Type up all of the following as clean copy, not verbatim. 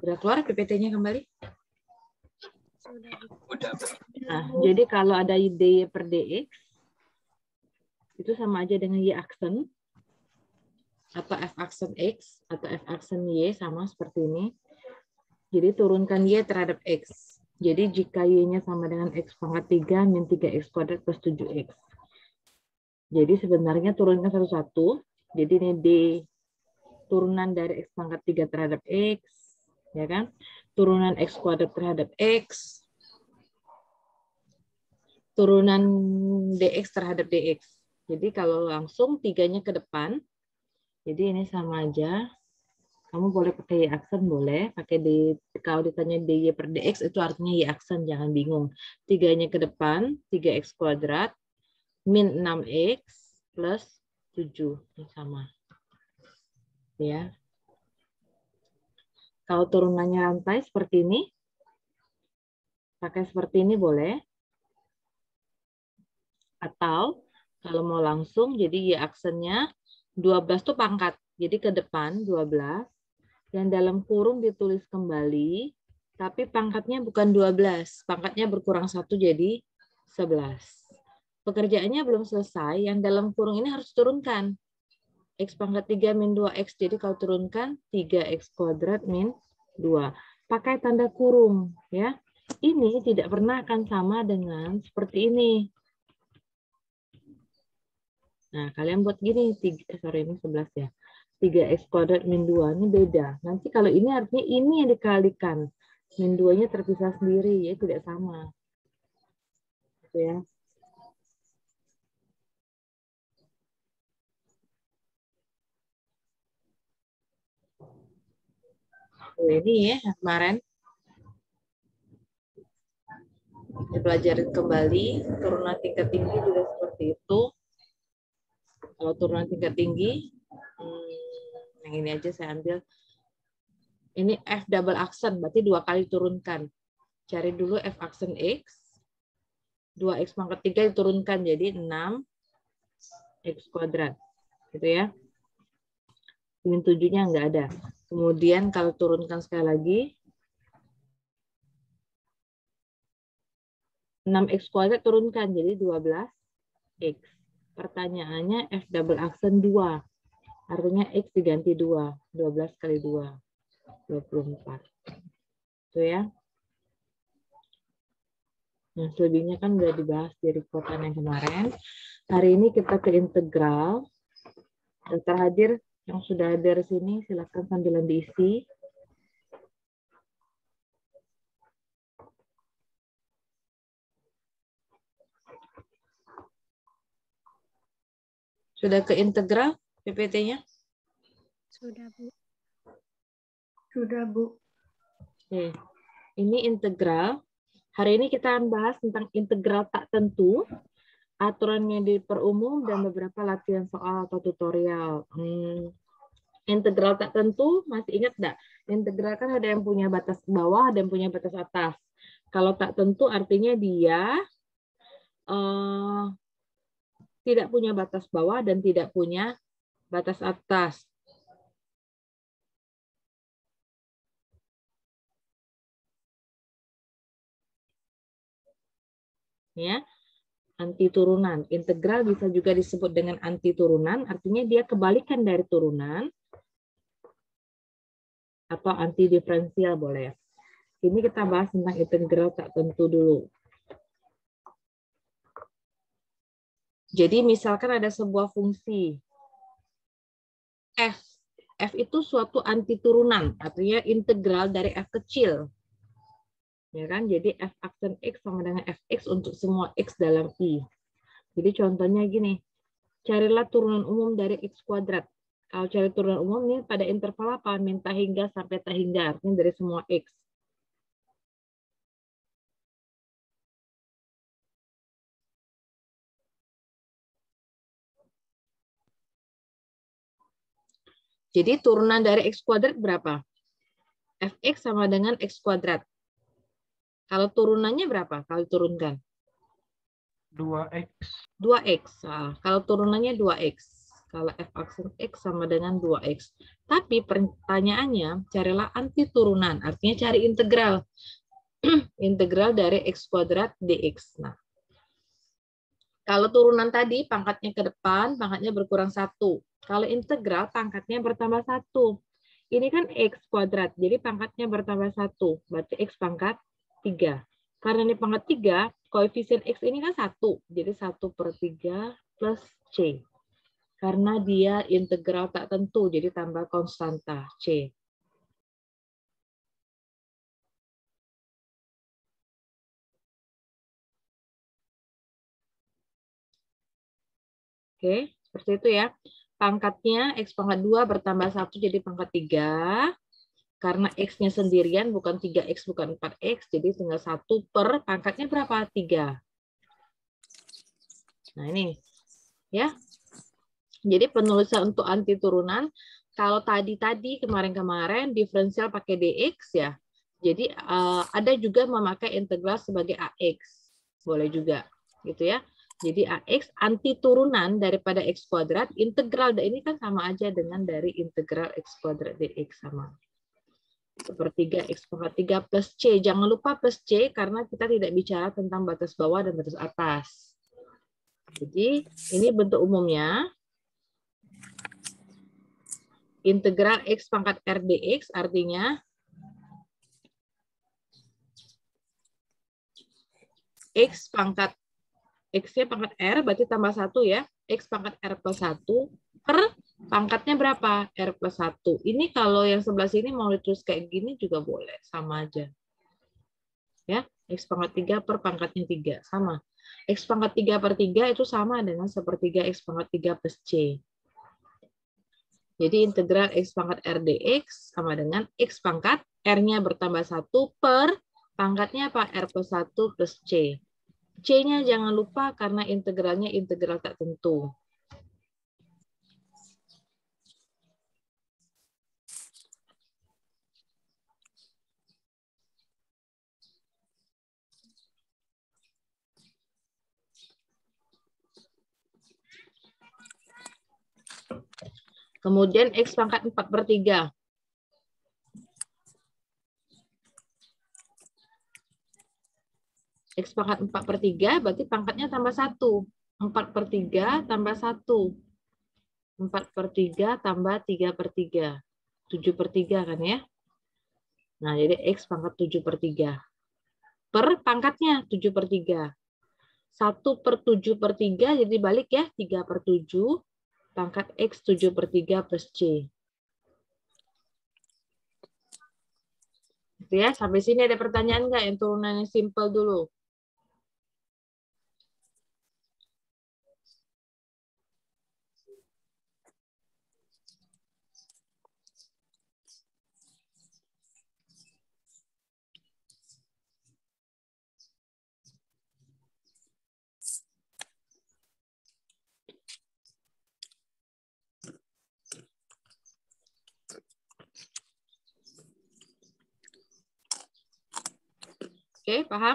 Sudah keluar PPT-nya kembali? Udah. Nah, jadi kalau ada dy per dx, itu sama aja dengan y aksen, atau f aksen x, atau f aksen y, sama seperti ini. Jadi turunkan y terhadap x. Jadi jika y-nya sama dengan x pangkat 3 min 3x kuadrat plus 7x. Jadi sebenarnya turunkan satu-satu. Jadi ini d turunan dari x pangkat 3 terhadap x, ya kan? Turunan x kuadrat terhadap x, turunan dx terhadap dx. Jadi kalau langsung 3-nya ke depan, jadi ini sama aja. Kamu boleh pakai y aksen, boleh. Pakai kalau ditanya dy per dx, itu artinya y aksen, jangan bingung. 3-nya ke depan, 3x kuadrat, min 6x plus 7. Ini sama. Ya. Kalau turunannya rantai seperti ini, pakai seperti ini boleh. Atau kalau mau langsung, jadi y aksennya 12 tuh pangkat. Jadi ke depan 12. Yang dalam kurung ditulis kembali, tapi pangkatnya bukan 12. Pangkatnya berkurang 1 jadi 11. Pekerjaannya belum selesai. Yang dalam kurung ini harus turunkan. X pangkat 3 min 2x. Jadi kalau turunkan 3x kuadrat min 2. Pakai tanda kurung. Ya. Ini tidak pernah akan sama dengan seperti ini. Nah, kalian buat gini. Ini 11 ya. 3x kuadrat min 2 ini beda. Nanti kalau ini artinya ini yang dikalikan. Min 2-nya terpisah sendiri, ya tidak sama. Gitu ya. Ini ya kemarin dipelajarin kembali. Turunan tingkat tinggi juga seperti itu. Kalau turunan tingkat tinggi, yang ini aja saya ambil. Ini F double aksen, berarti 2 kali turunkan. Cari dulu F aksen X. 2x pangkat 3 diturunkan jadi 6x kuadrat. Gitu ya. Min 7-nya nggak ada. Kemudian kalau turunkan sekali lagi, 6x kuadrat turunkan jadi 12x. Pertanyaannya F double aksen 2. Artinya X diganti 2. 12 kali 2. 24. Itu ya. Nah, selebihnya kan udah dibahas di reportan yang kemarin. Hari ini kita ke integral. Daftar hadir yang sudah ada di sini, silakan sambilan diisi. Sudah ke integral PPT-nya? Sudah, Bu. Sudah, Bu. Oke. Ini integral. Hari ini kita akan bahas tentang integral tak tentu, aturannya diperumum, dan beberapa latihan soal atau tutorial. Integral tak tentu, masih ingat nggak? Integral kan ada yang punya batas bawah, ada yang punya batas atas. Kalau tak tentu artinya dia tidak punya batas bawah dan tidak punya batas atas. Ya, anti turunan. Integral bisa juga disebut dengan anti turunan, artinya dia kebalikan dari turunan, atau anti diferensial boleh. Ini kita bahas tentang integral tak tentu dulu. Jadi misalkan ada sebuah fungsi f. F itu suatu anti turunan, artinya integral dari f kecil. Ya kan? Jadi f aksen x sama dengan fx untuk semua x dalam i. Jadi contohnya gini, carilah turunan umum dari x kuadrat. Kalau cari turunan umum ini pada interval apa? Min tak hingga sampai tak hingga, artinya dari semua x. Jadi turunan dari x kuadrat berapa? Fx sama dengan x kuadrat. Kalau turunannya berapa? Kalau turunkan? 2x. 2x. Nah, kalau turunannya 2x. Kalau f aksen X sama dengan 2X. Tapi pertanyaannya, carilah anti turunan. Artinya cari integral. Integral dari X kuadrat dx. Nah, kalau turunan tadi, pangkatnya ke depan, pangkatnya berkurang 1. Kalau integral, pangkatnya bertambah 1. Ini kan X kuadrat, jadi pangkatnya bertambah 1. Berarti X pangkat 3. Karena ini pangkat 3, koefisien X ini kan 1. Jadi 1/3 plus C. Karena dia integral tak tentu, jadi tambah konstanta C. Oke, seperti itu ya. Pangkatnya X pangkat 2 bertambah 1 jadi pangkat 3. Karena X-nya sendirian, bukan 3X, bukan 4X, jadi tinggal 1 per pangkatnya berapa? 3. Nah ini, ya. Jadi penulisan untuk anti turunan, kalau tadi kemarin-kemarin diferensial pakai dx ya. Jadi ada juga memakai integral sebagai ax, boleh juga, gitu ya. Jadi ax anti turunan daripada x kuadrat, integral ini kan sama aja dengan dari integral x kuadrat dx sama. 1/3 x pangkat 3 plus c. Jangan lupa plus c karena kita tidak bicara tentang batas bawah dan batas atas. Jadi ini bentuk umumnya. Integral X pangkat R dx artinya X pangkat X-nya pangkat R berarti tambah 1 ya. X pangkat R plus 1 per pangkatnya berapa? R plus 1. Ini kalau yang sebelah sini mau ditulis kayak gini juga boleh. Sama aja. Ya, X pangkat 3 per pangkatnya 3. Sama. X pangkat 3/3 itu sama dengan 1/3 X pangkat 3 plus C. Jadi integral X pangkat R dx sama dengan X pangkat R-nya bertambah 1 per pangkatnya apa? R plus 1 plus C. C-nya jangan lupa karena integralnya integral tak tentu. Kemudian X pangkat 4/3. X pangkat 4/3 berarti pangkatnya tambah 1. 4/3 tambah 1. 4/3 tambah 3/3. 7/3 kan ya. Nah, jadi X pangkat 7/3. Per pangkatnya 7/3. 1/7/3 jadi balik ya. 3/7. Pangkat X 7/3 plus C. Gitu ya, sampai sini ada pertanyaan nggak yang turunannya simple dulu? Oke, paham?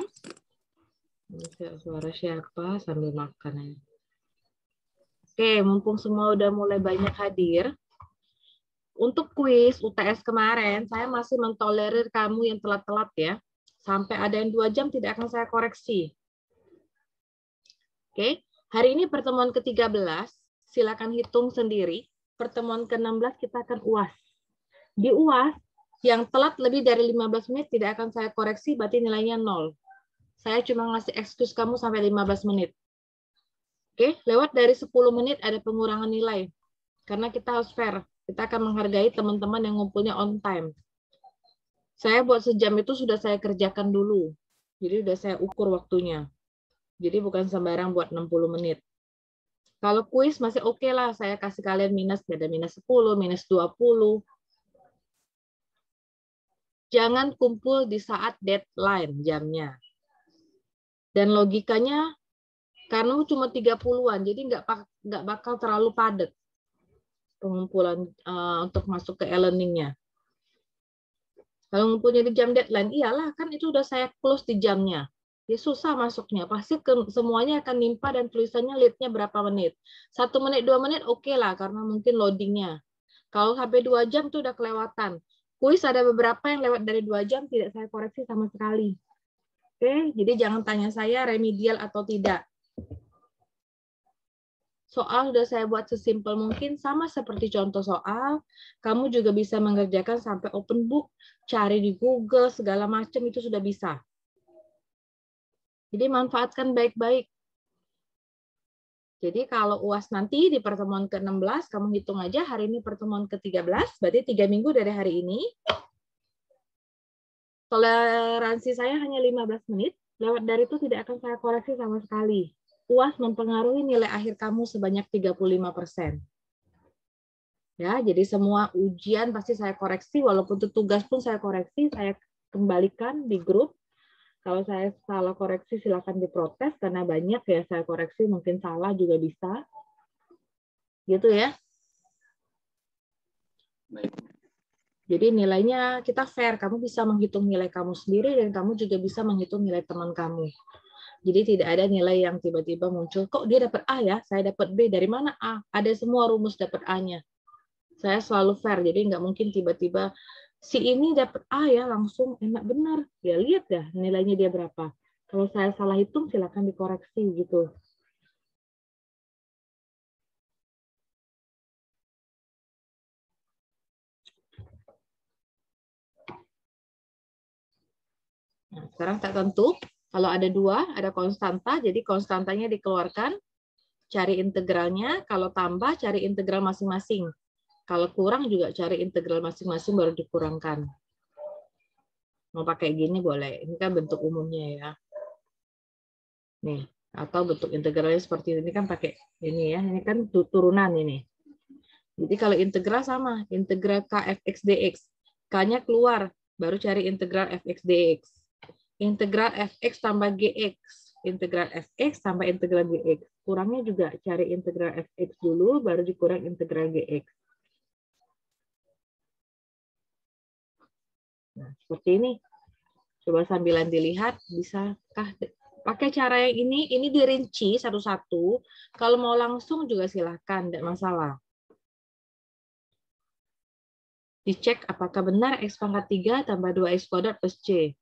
Suara siapa sambil makan ya. Oke, mumpung semua udah mulai banyak hadir. Untuk kuis UTS kemarin, saya masih mentolerir kamu yang telat-telat ya. Sampai ada yang 2 jam tidak akan saya koreksi. Oke, hari ini pertemuan ke-13. Silakan hitung sendiri. Pertemuan ke-16 kita akan UAS. Di UAS, yang telat lebih dari 15 menit tidak akan saya koreksi, berarti nilainya 0. Saya cuma ngasih excuse kamu sampai 15 menit. Oke, lewat dari 10 menit ada pengurangan nilai. Karena kita harus fair. Kita akan menghargai teman-teman yang ngumpulnya on time. Saya buat sejam itu sudah saya kerjakan dulu. Jadi sudah saya ukur waktunya. Jadi bukan sembarang buat 60 menit. Kalau kuis masih oke lah, saya kasih kalian minus, ada minus 10, minus 20. Jangan kumpul di saat deadline jamnya. Dan logikanya, karena cuma 30-an, jadi nggak bakal terlalu padat pengumpulan untuk masuk ke e-learning-nya. Kalau ngumpulnya di jam deadline, iyalah kan itu udah saya close di jamnya. Ya susah masuknya. Pasti semuanya akan nimpa dan tulisannya lead-nya berapa menit. 1 menit, 2 menit oke lah karena mungkin loadingnya. Kalau sampai 2 jam tuh udah kelewatan. Kuis ada beberapa yang lewat dari 2 jam tidak saya koreksi sama sekali. Oke, jadi jangan tanya saya remedial atau tidak. Soal sudah saya buat sesimpel mungkin, sama seperti contoh soal, kamu juga bisa mengerjakan sampai open book, cari di Google, segala macam itu sudah bisa. Jadi manfaatkan baik-baik. Jadi kalau UAS nanti di pertemuan ke-16, kamu hitung aja hari ini pertemuan ke-13, berarti 3 minggu dari hari ini. Toleransi saya hanya 15 menit, lewat dari itu tidak akan saya koreksi sama sekali. UAS mempengaruhi nilai akhir kamu sebanyak 35%. Ya, jadi semua ujian pasti saya koreksi, walaupun itu tugas pun saya koreksi, saya kembalikan di grup. Kalau saya salah koreksi silakan diprotes, karena banyak ya saya koreksi, mungkin salah juga bisa. Gitu ya. Baik. Jadi nilainya kita fair, kamu bisa menghitung nilai kamu sendiri dan kamu juga bisa menghitung nilai teman kamu. Jadi tidak ada nilai yang tiba-tiba muncul, kok dia dapat A ya, saya dapat B, dari mana A? Ada semua rumus dapat A-nya. Saya selalu fair, jadi nggak mungkin tiba-tiba si ini dapat A ya, langsung enak benar. Ya lihat dah nilainya dia berapa. Kalau saya salah hitung, silakan dikoreksi gitu. Nah, sekarang tak tentu. Kalau ada 2, ada konstanta, jadi konstantanya dikeluarkan, cari integralnya. Kalau tambah, cari integral masing-masing. Kalau kurang juga cari integral masing-masing baru dikurangkan. Mau pakai gini boleh. Ini kan bentuk umumnya ya. Nih, atau bentuk integralnya seperti ini kan pakai ini ya. Ini kan turunan ini. Jadi kalau integral sama, integral kfx dx. K-nya keluar, baru cari integral fx dx. Integral fx tambah gx. Integral fx tambah integral gx. Kurangnya juga cari integral fx dulu, baru dikurang integral gx. Nah, seperti ini. Coba sambilan dilihat, bisakah pakai cara yang ini dirinci satu-satu. Kalau mau langsung juga silahkan, tidak masalah. Dicek apakah benar X pangkat 3 tambah 2X kuadrat plus C.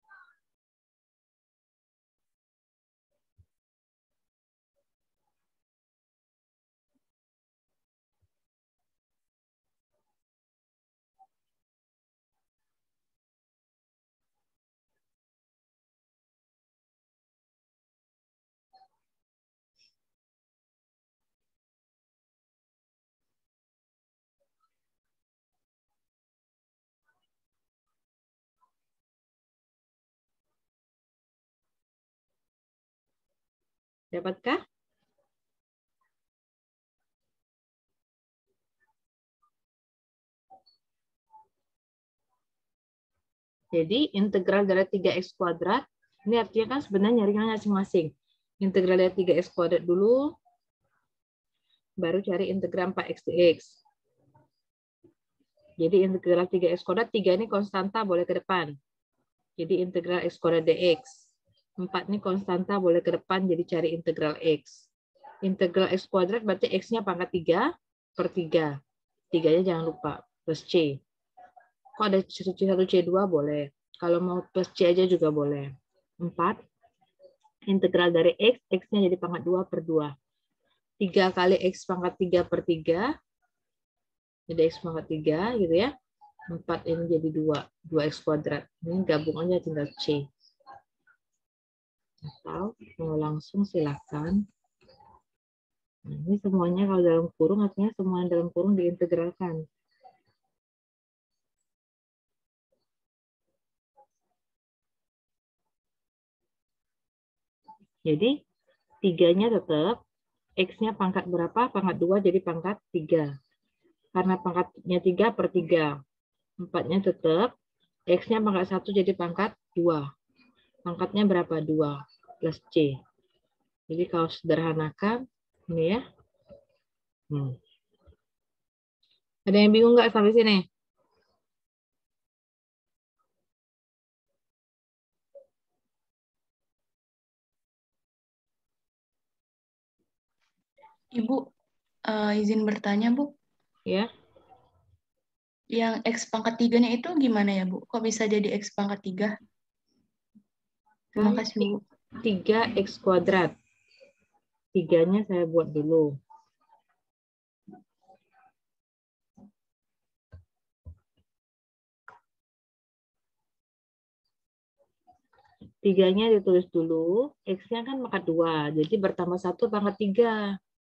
Dapatkah? Jadi integral dari 3X kuadrat, ini artinya kan sebenarnya nyarinya masing-masing. Integral dari 3X kuadrat dulu, baru cari integral 4X dx. Jadi integral 3X kuadrat, 3 ini konstanta boleh ke depan. Jadi integral X kuadrat dx. 4 ini konstanta boleh ke depan, jadi cari integral X. Integral X kuadrat berarti X-nya pangkat 3 per 3. 3-nya jangan lupa, plus C. Kok ada C1, C2 boleh. Kalau mau plus C aja juga boleh. 4. Integral dari X, X-nya jadi pangkat 2 per 2. 3 kali X pangkat 3 per 3. Jadi X pangkat 3 gitu ya. 4 ini jadi 2. 2X kuadrat. Ini gabung aja tinggal C. Atau mau langsung silakan. Nah, ini semuanya kalau dalam kurung artinya semua dalam kurung diintegralkan. Jadi 3-nya tetap, X-nya pangkat berapa? Pangkat 2 jadi pangkat 3. Karena pangkatnya 3 per 3. 4-nya tetap, X-nya pangkat 1 jadi pangkat 2. Pangkatnya berapa? 2 plus C. Jadi kalau sederhanakan, ini ya. Ada yang bingung nggak sampai sini? Ibu, izin bertanya, Bu. Ya. Yang X pangkat 3-nya itu gimana ya, Bu? Kok bisa jadi X pangkat 3? Terima Kan kasih, Bu. 3X kuadrat. 3-nya saya buat dulu. Tiganya ditulis dulu, X-nya kan pangkat 2, jadi bertambah 1 pangkat 3.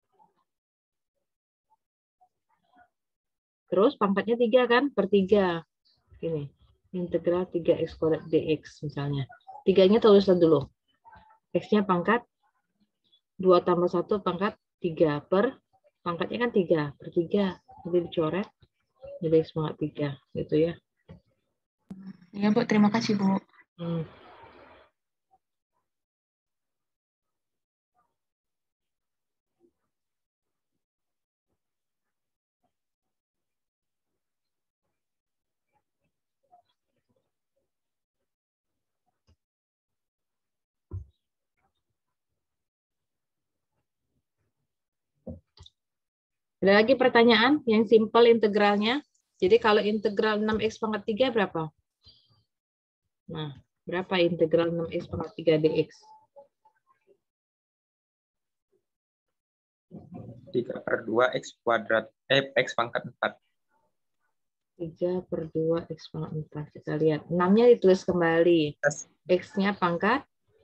Terus pangkatnya 3 kan, per 3. Ini, integral 3X kuadrat dx misalnya. 3-nya tulislah dulu. X-nya pangkat 2 tambah 1 pangkat 3 per, pangkatnya kan 3, per 3. Jadi dicoret, jadi X pangkat 3, gitu ya. Ya, Bu. Terima kasih, Bu. Ada lagi pertanyaan yang simpel integralnya? Jadi kalau integral 6X pangkat 3 berapa? Nah, berapa integral 6X pangkat 3 dx? 3/2 X kuadrat, X pangkat 4. 3 per 2 X pangkat 4. Kita lihat. 6-nya ditulis kembali. X-nya pangkat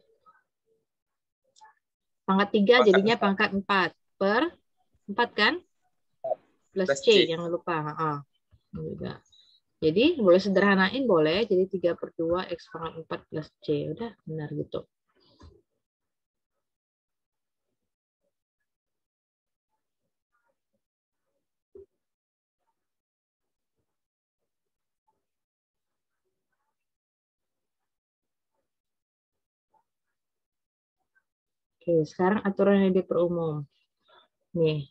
3 jadinya pangkat 4. Per 4 kan? Plus C, jangan lupa. Juga. Jadi boleh sederhanain boleh. Jadi 3 per 2 X pangkat 4 plus C. Udah benar gitu. Oke, sekarang aturan yang diperumum. Nih.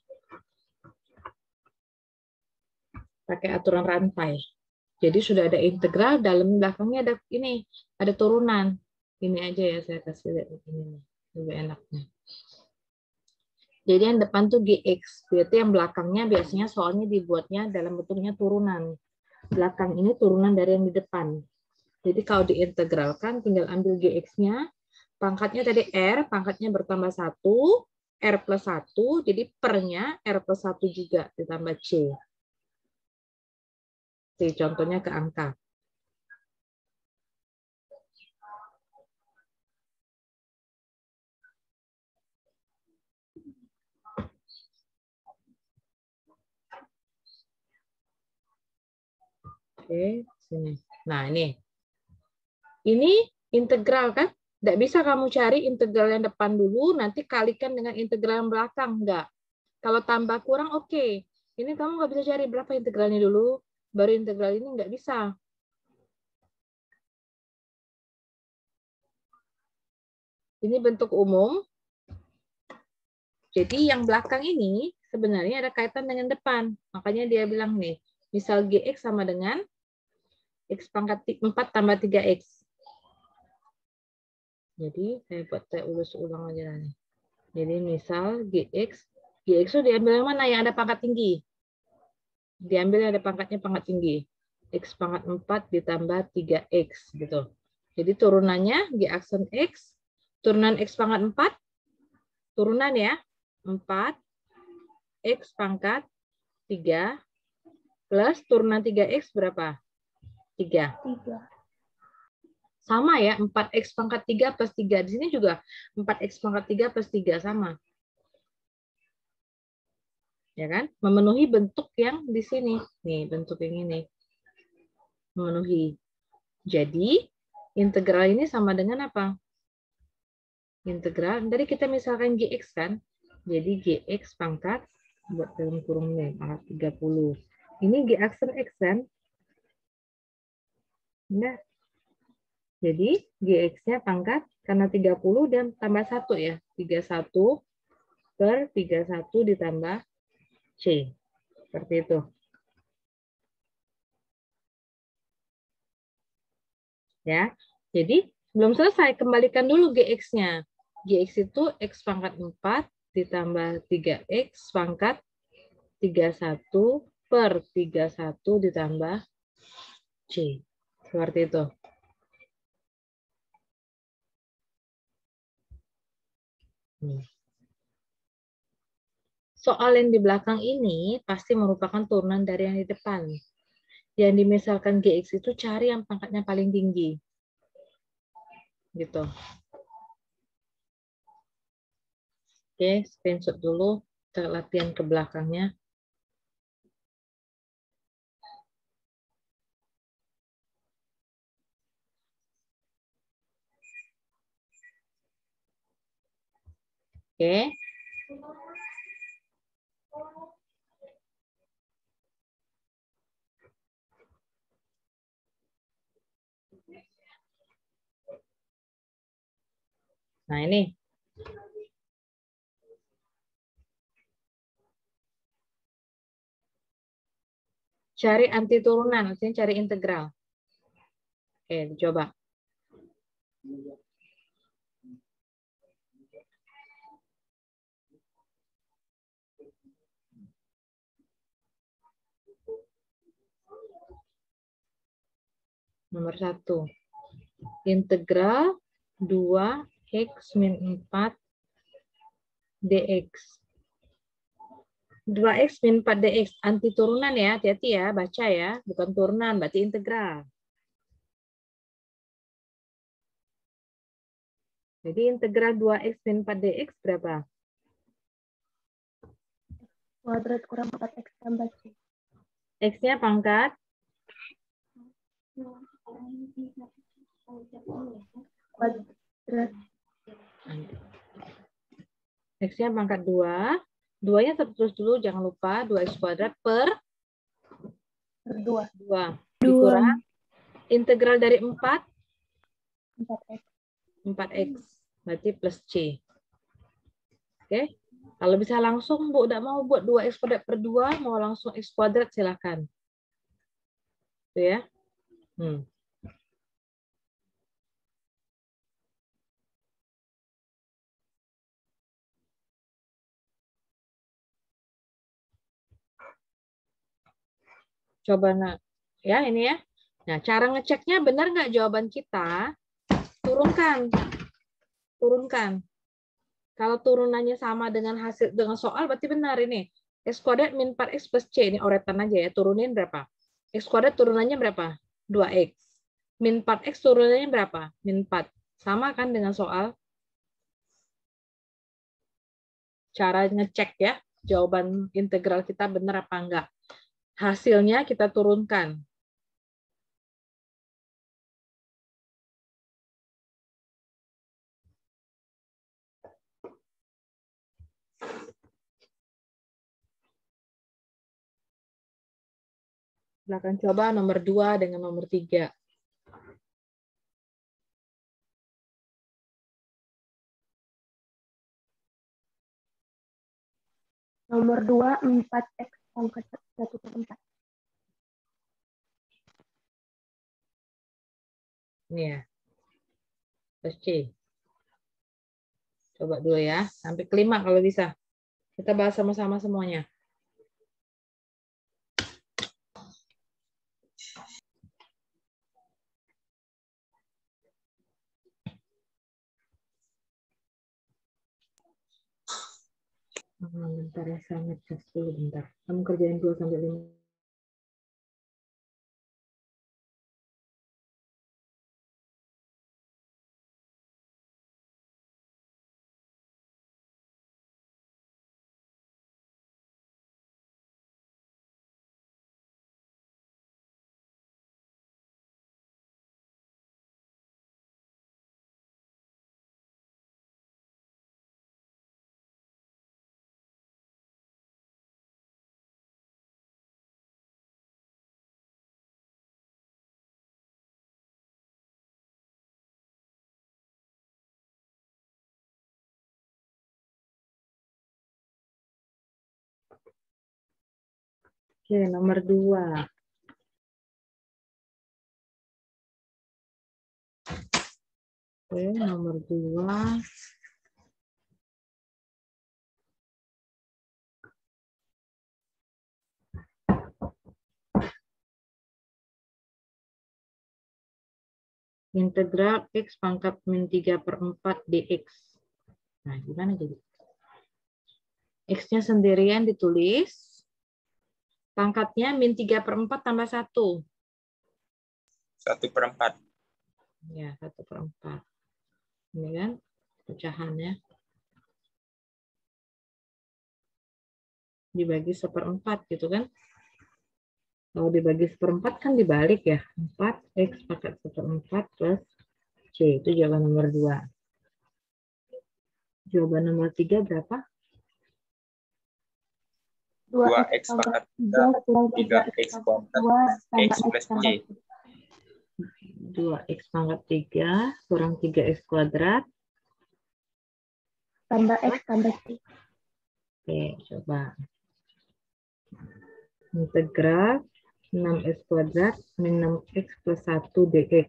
Pakai aturan rantai. Jadi sudah ada integral, dalam belakangnya ada ini, ada turunan. Ini aja ya saya kasih lihat ini lebih enaknya. Jadi yang depan tuh GX, berarti yang belakangnya biasanya soalnya dibuatnya dalam bentuknya turunan. Belakang ini turunan dari yang di depan. Jadi kalau diintegralkan tinggal ambil GX-nya, pangkatnya tadi R, pangkatnya bertambah 1, R plus 1, jadi pernya R plus 1 juga ditambah C. Contohnya ke angka. Oke, sini. Nah, ini. Ini integral kan? Tidak bisa kamu cari integral yang depan dulu, nanti kalikan dengan integral yang belakang. Enggak. Kalau tambah kurang, oke. Ini kamu nggak bisa cari berapa integralnya dulu, baru integral ini nggak bisa. Ini bentuk umum. Jadi yang belakang ini sebenarnya ada kaitan dengan depan. Makanya dia bilang nih, misal GX sama dengan X pangkat 4 tambah 3X. Jadi saya ulus ulang aja nih. Jadi misal GX itu diambil yang mana? Yang ada pangkat tinggi. Diambil yang ada pangkatnya pangkat tinggi. X pangkat 4 ditambah 3X gitu. Jadi turunannya G aksen X, turunan X pangkat 4, turunan ya, 4, X pangkat 3, plus turunan 3X berapa? 3. Sama ya, 4X pangkat 3 plus 3. Di sini juga 4X pangkat 3 plus 3 sama. Ya kan? Memenuhi bentuk yang di sini. Nih, bentuk yang ini. Memenuhi. Jadi, integral ini sama dengan apa? Integral, dari kita misalkan GX kan? Jadi GX pangkat, buat dalam kurung nih, pangkat 30. Ini G aksen X kan? Nah, jadi GX-nya pangkat, karena 30 dan tambah 1 ya. 31 per 31 ditambah C. Seperti itu. Ya, jadi belum selesai, kembalikan dulu GX-nya. GX itu X pangkat 4 ditambah 3X pangkat 31 per 31 ditambah C. Seperti itu. Soal yang di belakang ini pasti merupakan turunan dari yang di depan. Yang dimisalkan GX itu cari yang pangkatnya paling tinggi. Gitu. Oke, screenshot dulu. Kita latihan ke belakangnya. Oke. Nah, ini. Cari anti turunan, artinya cari integral. Oke, dicoba. Nomor 1. Integral 2x min 4 dx. 2x min 4 dx. Anti turunan ya, hati-hati ya, baca ya. Bukan turunan, berarti integral. Jadi integral 2x min 4 dx berapa? Kuadrat kurang 4x tambah C. X-nya pangkat? Kuadrat. X-nya pangkat 2. 2-nya terus dulu, jangan lupa 2x kuadrat per 2. 2. Dikurang integral dari 4? 4x. 4x. Berarti plus C. Oke. Kalau bisa langsung, Bu, udah mau buat 2x kuadrat per 2, mau langsung x kuadrat, silakan. Itu ya. Coba ya ini ya. Nah, cara ngeceknya benar nggak jawaban kita? Turunkan. Turunkan. Kalau turunannya sama dengan hasil dengan soal berarti benar ini. X kuadrat min 4x plus C. Ini oretan aja ya. Turunin berapa? X kuadrat turunannya berapa? 2x. Min 4x turunannya berapa? Min 4. Sama kan dengan soal? Cara ngecek ya. Jawaban integral kita benar apa enggak. Hasilnya kita turunkan. Silakan coba nomor 2 dengan nomor 3. Nomor 2, 4x pangkat 1 per 4. Ini ya. Plus C. Coba dulu ya. Sampai kelima kalau bisa. Kita bahas sama-sama semuanya. Bentar ya, saya ngecas dulu bentar. Kamu kerjain 2 sampai 5. Oke, nomor 2. Oke, nomor 2. Integral X pangkat min 3/4 dx. Nah, gimana jadi? X-nya sendirian ditulis. Pangkatnya min 3/4 tambah 1. 1/4. Ya, 1/4. Ini kan pecahannya. Dibagi 1/4 gitu kan. Kalau dibagi 1/4 kan dibalik ya. 4x pangkat 1/4 plus C. Itu jawaban nomor 2. Jawaban nomor 3 berapa? 2x pangkat 3 kurang 3x kuadrat x plus C. 2x pangkat 3 kurang 3x kuadrat. Tambah X tambah C. Oke, coba. Integral 6x kuadrat min 6x plus 1 dx.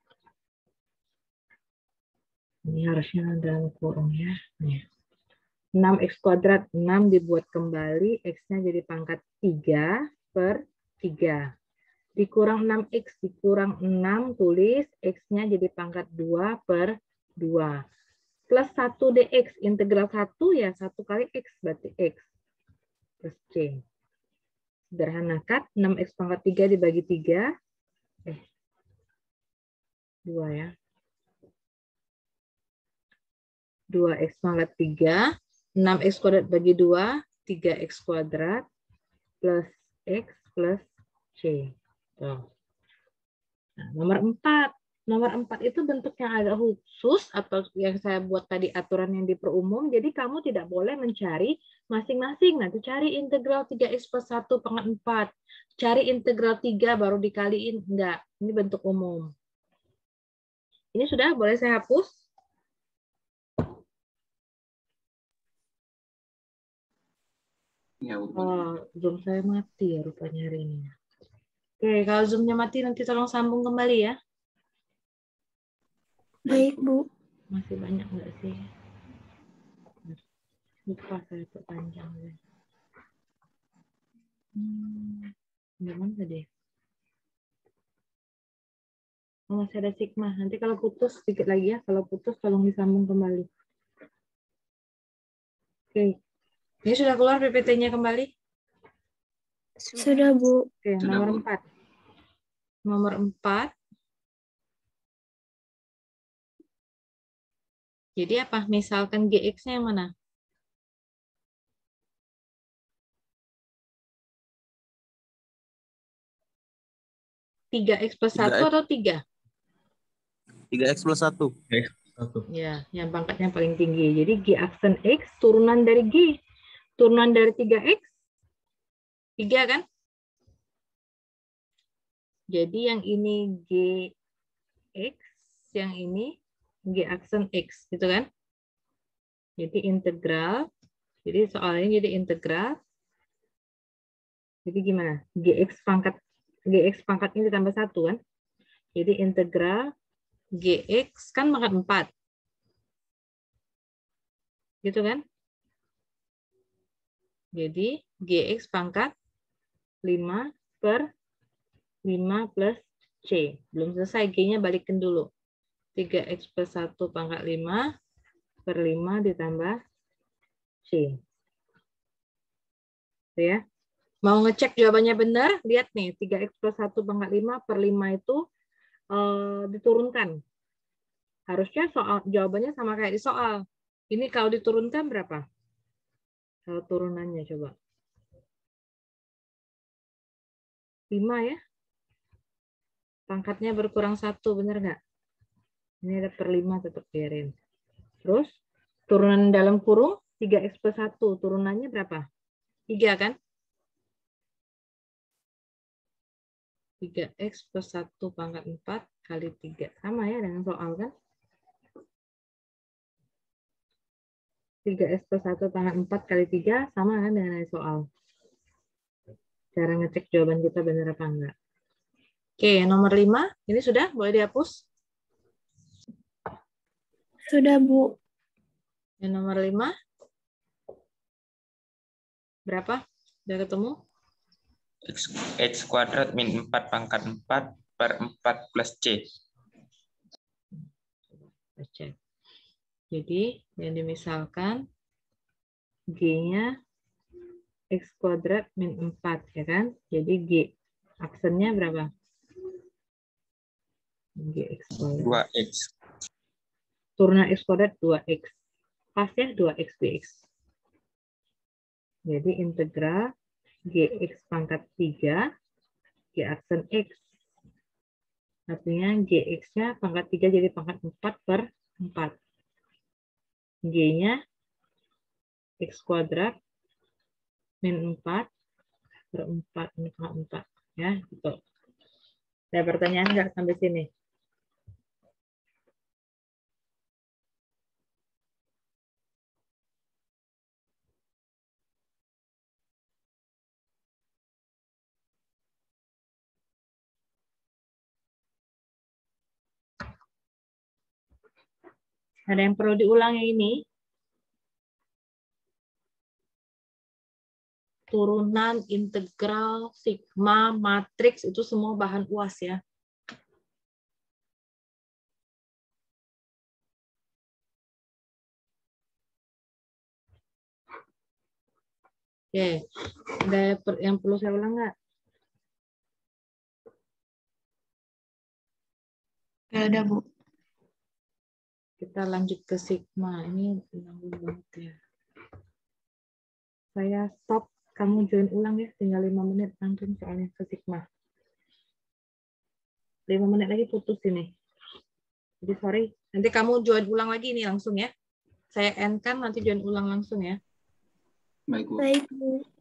Ini harusnya dalam kurung ya. Nih. 6x kuadrat, 6 dibuat kembali, x-nya jadi pangkat 3/3. Dikurang 6x, dikurang 6, tulis, x-nya jadi pangkat 2/2. Plus 1 dx, integral 1 ya, 1 kali x, berarti x. Plus C. Sederhanakan, 6x pangkat 3 dibagi 3. 2 ya. 2x pangkat 3. 6x kuadrat bagi 2, 3x kuadrat plus x plus C. Tuh. Nah, nomor 4. Nomor 4 itu bentuk yang agak khusus atau yang saya buat tadi aturan yang diperumum. Jadi kamu tidak boleh mencari masing-masing. Nanti cari integral 3x plus 1 pangkat 4. Cari integral 3 baru dikaliin. Enggak, ini bentuk umum. Ini sudah boleh saya hapus? Ya, Oh, Zoom saya mati ya rupanya hari ini. Oke, kalau Zoom-nya mati nanti tolong sambung kembali ya. Baik, Bu. Masih banyak nggak sih? Lupa saya perpanjang. Gimana tadi? Oh, masih ada sigma. Nanti kalau putus sedikit lagi ya. Kalau putus tolong disambung kembali. Oke. Ini sudah keluar PPT-nya kembali? Sudah, Bu. Oke, Sudah, nomor Bu. 4. Nomor 4. Jadi apa? Misalkan GX-nya yang mana? Tiga X plus 1 atau 3? 3x plus 1. Ya, yang pangkatnya paling tinggi. Jadi G aksen X turunan dari G. Turunan dari 3X. 3 kan? Jadi yang ini GX, yang ini G aksen X, gitu kan? Jadi integral. Jadi soalnya jadi integral. Jadi gimana? GX pangkat ini ditambah 1 kan? Jadi integral GX kan pangkat 4. Gitu kan? Jadi GX pangkat 5/5 plus C. Belum selesai, G-nya balikin dulu. 3X plus 1 pangkat 5/5 ditambah C. Tuh ya. Mau ngecek jawabannya benar? Lihat nih, 3X plus 1 pangkat 5/5 itu diturunkan. Harusnya jawabannya sama kayak di soal. Ini kalau diturunkan berapa? Kalau turunannya coba. 5 ya. Pangkatnya berkurang 1, benar nggak? Ini ada per 5 tetap biarin. Terus turunan dalam kurung 3X plus 1. Turunannya berapa? 3 kan? 3X plus 1 pangkat 4 kali 3. Sama ya dengan soal kan? 3X plus 1 pangkat 4 kali 3 sama kan dengan soal. Cara ngecek jawaban kita benar apa enggak. Oke, nomor 5. Ini sudah? Boleh dihapus? Sudah, Bu. Yang nomor 5. Berapa? Udah ketemu? X kuadrat min 4 pangkat 4/4 plus C. Kita cek. Jadi yang dimisalkan G-nya X kuadrat min 4, ya kan? Jadi G. Aksennya berapa? Gx kuadrat. 2x. Turunan X kuadrat 2X. Pas ya 2X dx. Jadi integral Gx pangkat 3 G aksen X. Artinya Gx-nya pangkat 3 jadi pangkat 4/4. G-nya X kuadrat min 4/4 ini pangkat 4. Ya, gitu. Ada pertanyaan nggak sampai sini? Ada yang perlu diulang yang ini? Turunan, integral, sigma, matriks, itu semua bahan UAS ya. Oke, ada yang perlu saya ulang nggak? Nggak ada, Bu. Kita lanjut ke sigma. Ini menanggung banget ya. Saya stop. Kamu join ulang ya. Tinggal 5 menit langsung soalnya ke sigma. 5 menit lagi putus ini. Jadi sorry. Nanti kamu join ulang lagi nih langsung ya. Saya end kan nanti join ulang langsung ya. Baik, Bu. Baik, Bu.